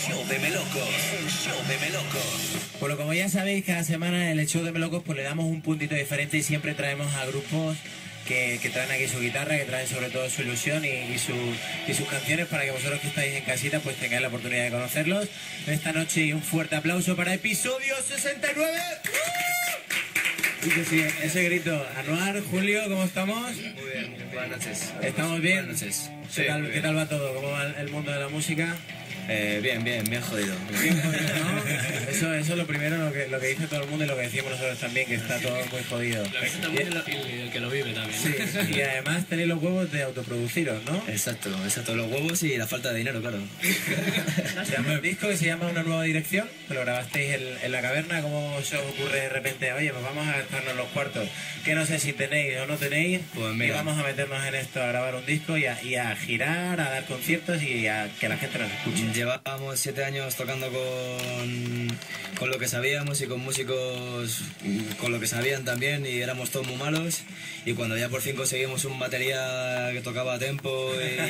show de Melocos, el show de Melocos. Bueno, como ya sabéis, cada semana en el show de Melocos pues le damos un puntito diferente y siempre traemos a grupos que traen aquí su guitarra, que traen sobre todo su ilusión y sus canciones para que vosotros que estáis en casita pues tengáis la oportunidad de conocerlos. Esta noche un fuerte aplauso para episodio 69. Y que sí, ese grito. Anuar, Julio, ¿cómo estamos? Muy bien, buenas noches. ¿Estamos bien? Buenas noches. ¿Qué tal va todo? ¿Cómo va el mundo de la música? Bien jodido. Bien jodido, ¿no? Eso es lo primero, lo que dice todo el mundo y lo que decimos nosotros también, que está todo muy jodido. Y el que lo vive también. Sí, y además tenéis los huevos de autoproduciros, ¿no? Exacto, los huevos y la falta de dinero, claro. Se llama un disco que se llama Una Nueva Dirección, que lo grabasteis en la caverna. ¿Cómo se os ocurre de repente, oye, pues vamos a gastarnos los cuartos, que no sé si tenéis o no tenéis, pues y vamos a meternos en esto, a grabar un disco y a girar, a dar conciertos y a que la gente nos escuche? Llevábamos 7 años tocando con lo que sabíamos y con músicos con lo que sabían también, y éramos todos muy malos, y cuando ya por fin conseguimos un batería que tocaba a tempo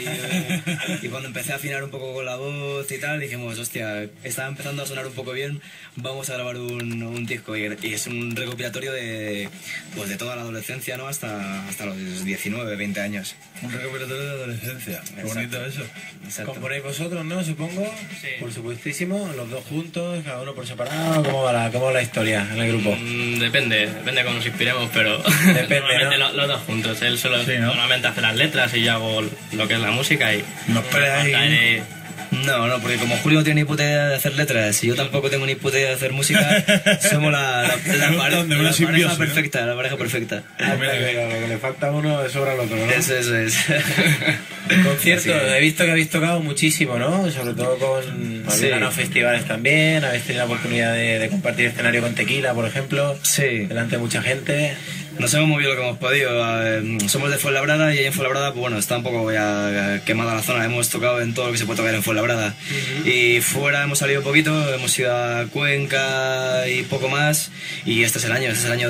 y cuando empecé a afinar un poco con la voz y tal, dijimos, hostia, estaba empezando a sonar un poco bien, vamos a grabar un disco, y es un recopilatorio de toda la adolescencia, ¿no? hasta los 19, 20 años. Un recopilatorio de adolescencia, qué bonito eso. Exacto. Componéis vosotros, ¿no? Supongo. Sí. Por supuestísimo, los dos juntos, cada uno por separado. ¿Cómo va la historia en el grupo? Depende cómo nos inspiremos, pero Depende, normalmente ¿no? los dos juntos. Él solo Sí, ¿no? normalmente hace las letras y yo hago lo que es la música y... No peleáis. No, porque como Julio no tiene ni puta idea de hacer letras y yo tampoco tengo ni puta idea de hacer música, somos la pareja perfecta, la pareja perfecta. Lo que le falta a uno sobra al otro, ¿no? Eso es. Conciertos, Así he visto que habéis tocado muchísimo, ¿no? Sobre todo con Sí. algunos festivales también. Habéis tenido la oportunidad de compartir escenario con Tequila, por ejemplo, Sí. delante de mucha gente. Nos hemos movido lo que hemos podido. Somos de Fuenlabrada y ahí en Fuenlabrada, pues bueno, está un poco ya quemada la zona. Hemos tocado en todo lo que se puede tocar en Fuenlabrada. Y fuera hemos salido poquito, hemos ido a Cuenca y poco más. Y este es el año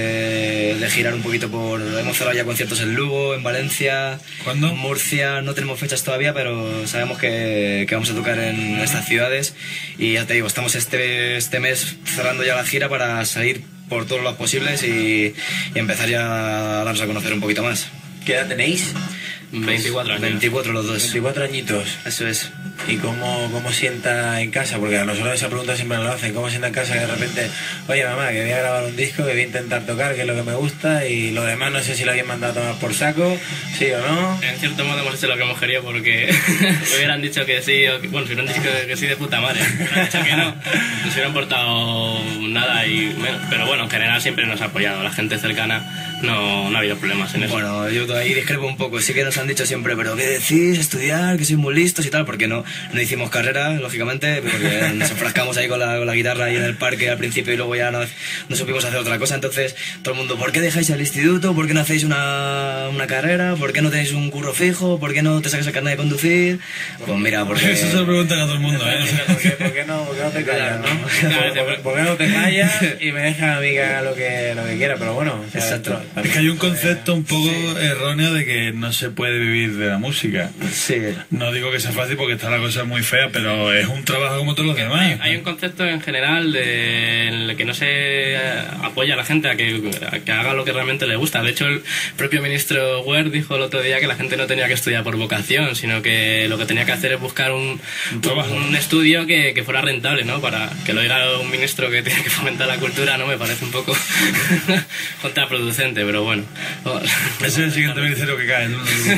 de girar un poquito por... Hemos cerrado ya conciertos en Lugo, en Valencia, ¿Cuándo? en Murcia. No tenemos fechas todavía, pero sabemos que vamos a tocar en estas ciudades. Y ya te digo, estamos este mes cerrando ya la gira para salir por todos los posibles y empezar ya a darnos a conocer un poquito más. ¿Qué edad tenéis? 24 años. 24 los dos. 24 añitos. Eso es. ¿Y cómo sienta en casa? Porque a nosotros esa pregunta siempre nos lo hacen. ¿Cómo sienta en casa que de repente, oye mamá, que voy a grabar un disco, que voy a intentar tocar, que es lo que me gusta, y lo demás no sé si lo habían mandado a tomar por saco, sí o no? En cierto modo hemos hecho lo que hemos querido porque me hubieran dicho que sí, bueno, si hubieran dicho que sí de puta madre, me hubieran dicho que no, no se hubieran portado nada y menos. Pero bueno, en general siempre nos ha apoyado, la gente cercana, no ha habido problemas en eso. Bueno, yo ahí discrepo un poco. Sí que nos han dicho siempre, pero ¿qué decís? Estudiar, que sois muy listos y tal, porque no hicimos carrera, lógicamente, porque nos enfrascamos ahí con la guitarra ahí en el parque al principio y luego ya no supimos hacer otra cosa. Entonces, todo el mundo, ¿por qué dejáis el instituto? ¿Por qué no hacéis una carrera? ¿Por qué no tenéis un curro fijo? ¿Por qué no te sacas el carnet de conducir? Pues mira, porque... Eso se lo preguntan a todo el mundo, ¿Por qué no te callas, no? ¿Por qué no te callas y me dejas a mí que haga lo que quiera? Pero bueno, o sea, Exacto. Es que hay un concepto un poco erróneo de que no se puede vivir de la música. Sí. No digo que sea fácil porque está la cosa muy fea, pero es un trabajo como todos los demás. Hay un concepto en general en el que no se apoya a la gente a que haga lo que realmente le gusta. De hecho, el propio ministro Wert dijo el otro día que la gente no tenía que estudiar por vocación, sino que lo que tenía que hacer es buscar un estudio que fuera rentable, ¿no? Para que lo diga un ministro que tiene que fomentar la cultura, ¿no? Me parece un poco contraproducente, pero bueno. Ese es el siguiente ministerio que cae, ¿no?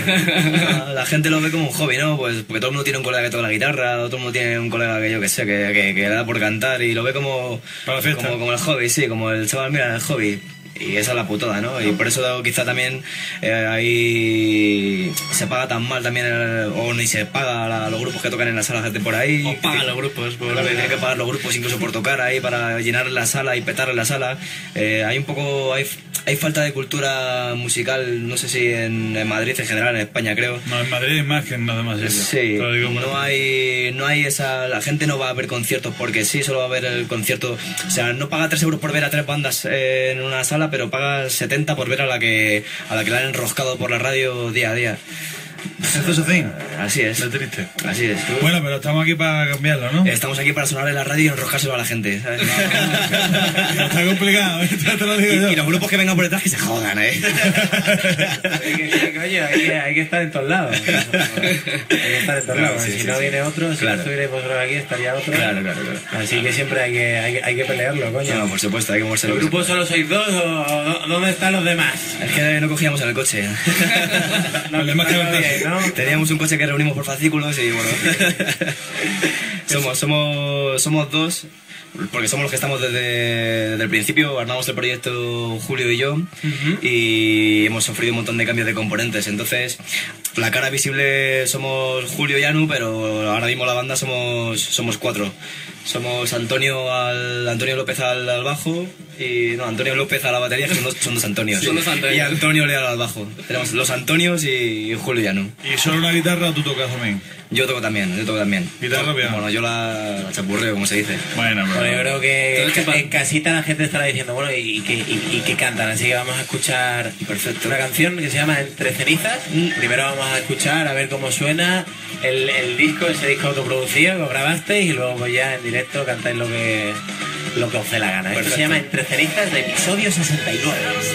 La gente lo ve como un hobby, ¿no? Pues porque todo el mundo tiene un colega que toca la guitarra, todo el mundo tiene un colega que yo que sé, que le da por cantar y lo ve como... Para la fiesta. Como el hobby, sí, como el chaval, mira, el hobby. Y esa es la putada, ¿no? Y por eso quizá también ahí se paga tan mal también, o ni se paga a los grupos que tocan en la sala, gente por ahí. O pagan los grupos. Claro, tienen que pagar los grupos incluso por tocar ahí para llenar la sala y petar la sala. Hay un poco... Hay falta de cultura musical, no sé si en Madrid en general, en España creo. No, en Madrid hay más que en nada más eso. Sí, Te lo digo, no hay esa... La gente no va a ver conciertos porque sí, solo va a ver el concierto... O sea, no paga 3 euros por ver a 3 bandas en una sala, pero paga 70 por ver a la que la han enroscado por la radio día a día. Esto es así. Así es. Lo triste. Así es. Bueno, pero estamos aquí para cambiarlo, ¿no? Estamos aquí para sonar en la radio y enroscárselo a la gente, ¿sabes? Está complicado, te lo digo yo. Y los grupos que vengan por detrás que se jodan, ¿eh? Coño, hay que estar en todos lados. Hay que estar en todos lados. Sí, Si sí, no sí. viene otro, si Claro. no estuvierais vosotros aquí, estaría otro. Claro. Así que siempre hay que pelearlo, coño. No, por supuesto, hay que moverse ¿El lo que grupo se pueda. solo sois dos o dónde están los demás? Es que no cogíamos en el coche. Los demás que no, no bien, ¿no? Teníamos un coche que reunimos por fascículos y bueno. somos dos, porque somos los que estamos desde el principio. Armamos el proyecto Julio y yo y hemos sufrido un montón de cambios de componentes. Entonces, la cara visible somos Julio y Anu, pero ahora mismo la banda somos cuatro. Somos Antonio López al bajo y Antonio López a la batería, que son dos Antonios. Son dos Antonios. Y Antonio Leal al bajo. Tenemos los Antonios y Julio y Anu. ¿Y solo una guitarra o tú tocas también? Yo toco también. ¿Guitarra o piano? Bueno, yo la chapurreo, como se dice. Bueno, Bueno, yo creo que Todo esto en casita la gente estará diciendo, bueno, ¿y qué cantan? Así que vamos a escuchar una canción que se llama Entre Cenizas. Primero vamos a escuchar, a ver cómo suena el disco, ese disco autoproducido que os grabasteis, y luego pues ya en directo cantáis lo que os dé la gana. Esto se llama Entre Cenizas, de episodio 69.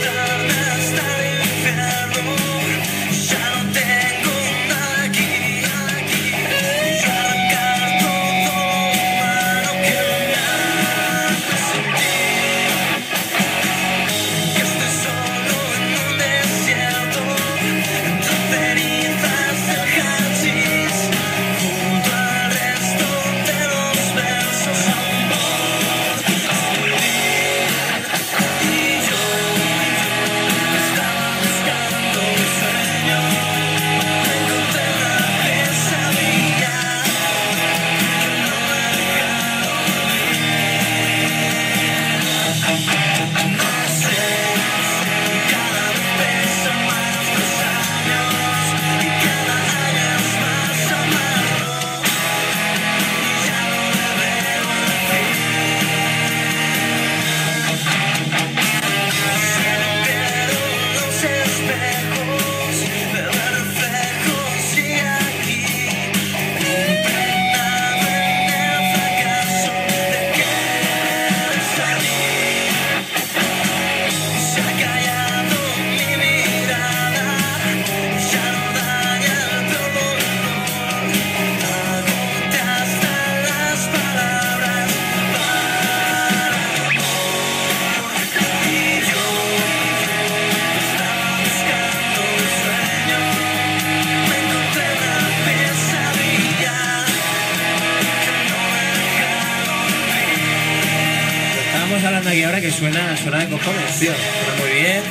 Estábamos hablando aquí ahora que suena de cojones, tío. Suena muy bien.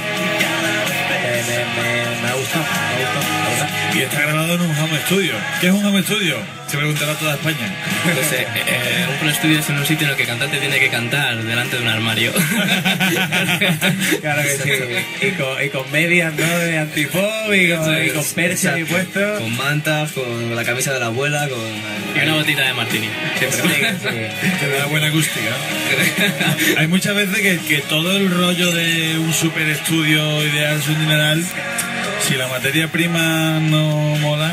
Me ha gustado, la verdad. Y está grabado en un home studio. ¿Qué es un home studio? Se preguntará toda España. Entonces, un estudio es en un sitio en el que el cantante tiene que cantar delante de un armario. Claro que sí. Y con medias, ¿no? De antipop y con persia y puesto. Con mantas, con la camisa de la abuela, Y una botita de martini. Siempre. Te da buena acústica. Hay muchas veces que todo el rollo de un super estudio ideal es un dineral. Si la materia prima no mola,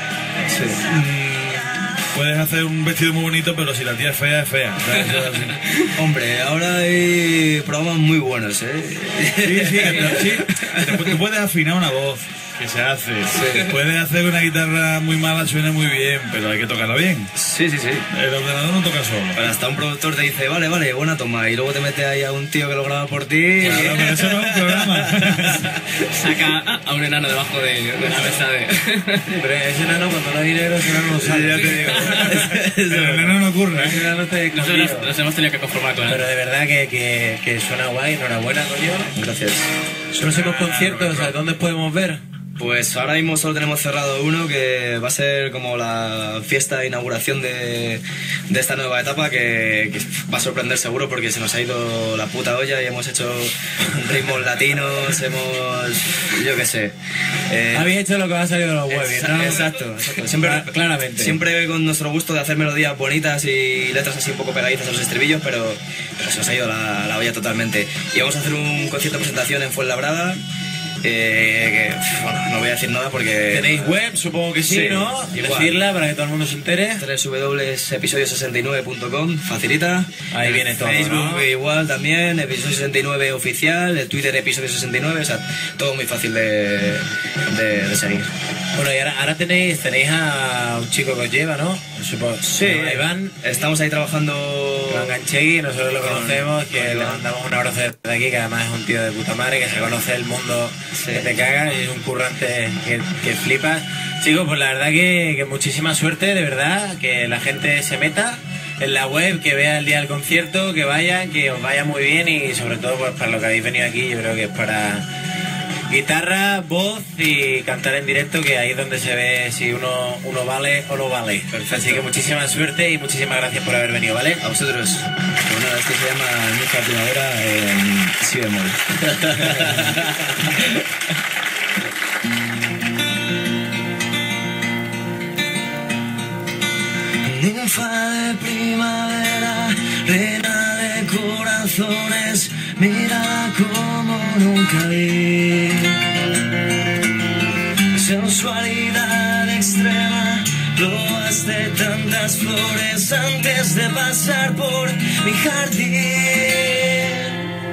puedes hacer un vestido muy bonito, pero si la tía es fea, es fea. ¿Sabes? Eso es así. Hombre, ahora hay programas muy buenos, ¿eh? Sí. Te puedes afinar una voz, que se hace. Puedes hacer una guitarra muy mala, suena muy bien, pero hay que tocarla bien. Sí. El ordenador no toca solo. Pero hasta un productor te dice, vale, buena toma, y luego te mete ahí a un tío que lo graba por ti. Claro, pero eso no es un programa. Saca a un enano debajo de la mesa de... Pero ese enano cuando no hay dinero, ese enano no sale. Ya te digo. El enano no ocurre. Ese enano está escondido. Nosotros nos hemos tenido que conformar con él. Pero de verdad que suena guay, enhorabuena, coño. Gracias. Próximos conciertos, ¿a dónde podemos ver? Pues ahora mismo solo tenemos cerrado uno que va a ser como la fiesta de inauguración de esta nueva etapa que va a sorprender seguro porque se nos ha ido la puta olla y hemos hecho ritmos latinos, yo qué sé. Habéis hecho lo que va a salir de los webs, ¿no? Exacto. Siempre, Claramente. Siempre con nuestro gusto de hacer melodías bonitas y letras así un poco pegadizas a los estribillos, pero se nos ha ido la olla totalmente. Y vamos a hacer un concierto de presentación en Fuenlabrada Bueno, no voy a decir nada porque... ¿Tenéis web? Supongo que sí, Sí, ¿no? igual. Decirla para que todo el mundo se entere. www.episodio69.com, facilita. Ahí En viene todo, Facebook ¿no? igual también, episodio 69 oficial, el Twitter episodio 69, o sea, todo muy fácil de seguir. Bueno, y ahora tenéis a un chico que os lleva, ¿no? Supongo. Sí, ¿no? Iván. estamos ahí trabajando... Iván Ganchegui, nosotros lo Con- conocemos, que con le Iván. mandamos un abrazo desde aquí, que además es un tío de puta madre, que se conoce el mundo Sí. que te cagas y es un currante que flipas. Chicos, pues la verdad que muchísima suerte, de verdad, que la gente se meta en la web, que vea el día del concierto, que vayan, que os vaya muy bien y sobre todo pues para lo que habéis venido aquí, yo creo que es para guitarra, voz y cantar en directo, que ahí es donde se ve si uno vale o no vale. Perfecto. Así que muchísima suerte y muchísimas gracias por haber venido, ¿vale? A vosotros. Pues nada, esto se llama Nuestra Primavera en Si bemol. Ninfa de primavera, reina de corazones, mira como nunca vi. Sensualidad extrema, probaste tantas flores antes de pasar por mi jardín.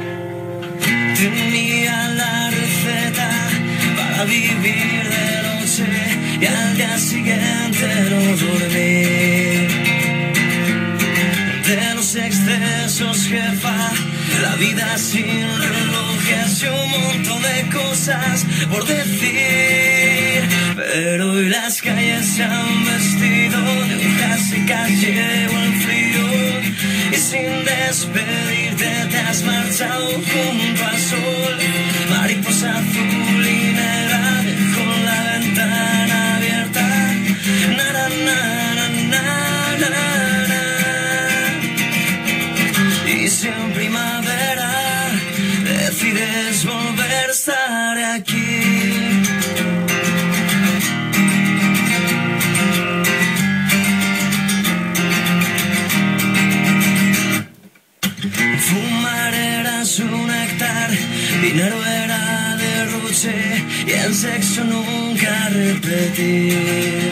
Tenía la receta para vivir de noche y al día siguiente no dormir. De los excesos, jefa, la vida sin relojes y un montón de cosas por decir. Pero hoy las calles se han vestido de hojas secas, llevo el frío y sin despedirte te has marchado junto al sol. Mariposa azul y negra, dejo la ventana abierta. Na, na, na, na, na, na, na. Y si en primavera decides volver a estar aquí, fumar era su néctar, dinero era derroche y el sexo nunca repetir.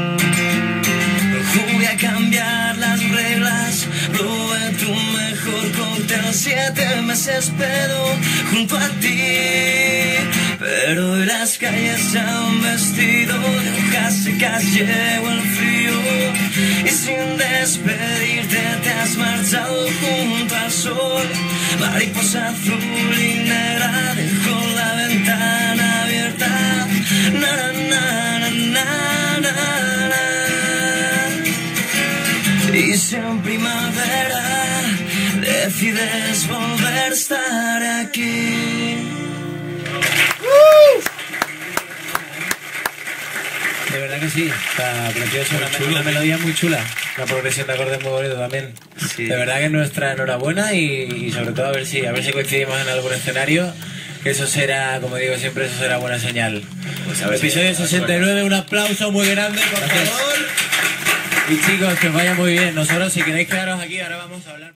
Voy a cambiar las reglas, probé tu mejor cóctel, 7 meses pedo junto a ti. Pero hoy las calles se han vestido de hojas secas, llevo el frío y sin despedirte te has marchado junto al sol. Mariposa azul y negra, dejo la ventana abierta. Na, na, na, na, na, na, na. Y si en primavera decides volver a estar aquí. De verdad que sí, está precioso, una melodía muy chula, una progresión de acordes muy bonito también. Sí. De verdad que nuestra enhorabuena y sobre todo a ver si coincidimos en algún escenario, que eso será, como digo siempre, eso será buena señal. Pues a ver si- Episodio 69, un aplauso muy grande, por Gracias. favor. Y chicos, que os vaya muy bien. Nosotros, si queréis quedaros aquí, ahora vamos a hablar.